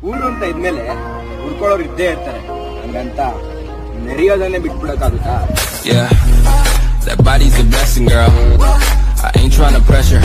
ಊರು ಅಂತ ಇದ್ಮೇಲೆ ಹುಡ್ಕೊಳ್ಳೋರು ಇದ್ದೇ ಇರ್ತಾರೆ, ಹಂಗಂತ ಮೆರೆಯೋದನ್ನೇ ಬಿಟ್ಬಿಡಕ್ಕಾಗುತ್ತಾ? Yeah, that body's a blessing, girl. I ain't trying to pressure.